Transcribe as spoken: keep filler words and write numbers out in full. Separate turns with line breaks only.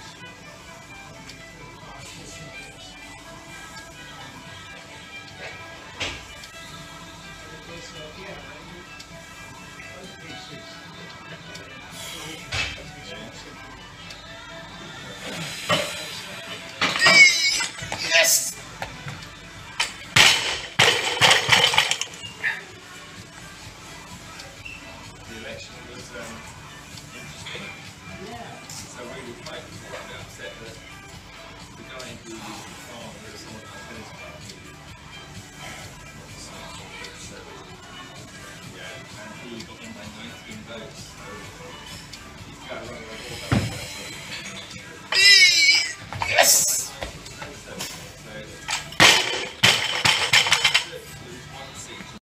Yes!
The election was um, interesting.
Yeah.
So we were quite upset that the guy who was